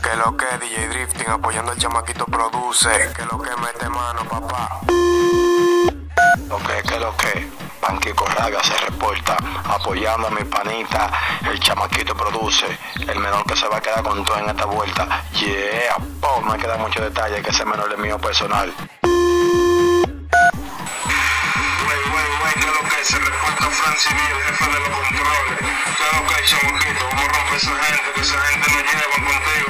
Que lo que DJ Drifting apoyando al chamaquito produce. Que lo que mete mano, papá. Que lo que Panquico Raga se reporta apoyando a mi panita. El chamaquito produce. El menor que se va a quedar con todo en esta vuelta. Yeah, no me queda mucho detalle, que ese menor es mío personal. Que lo que se reporta Francis B, el jefe de los controles. Que lo que chamaquito, vamos a romper esa gente, que esa gente no lleva contigo.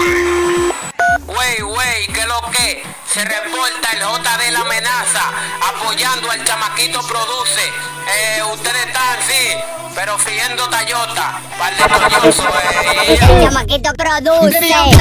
Que lo que se reporta el JD La Amenaza apoyando al chamaquito produce. Ustedes están, sí, pero friendo Tayota. Par de mañoso, El chamaquito produce.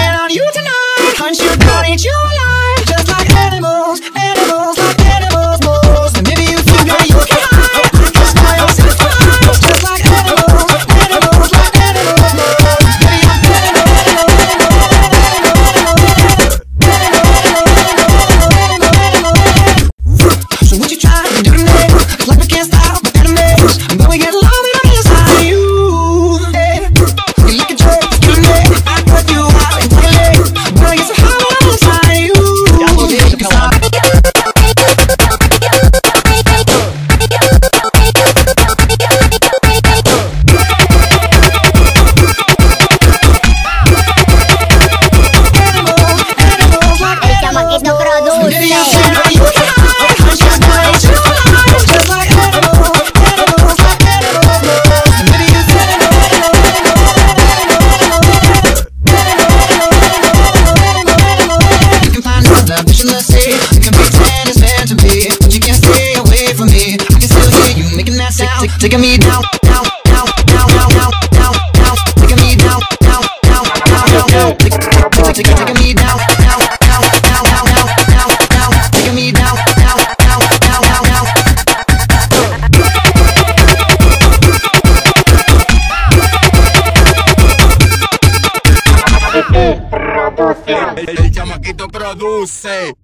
Taking me down, down, down, down, down, down, down, down. Taking me down, down, down, down, down, down. Taking me down, down, down, down, down, down, down. Taking me down, down, down, down, down, down. El chamaquito produce.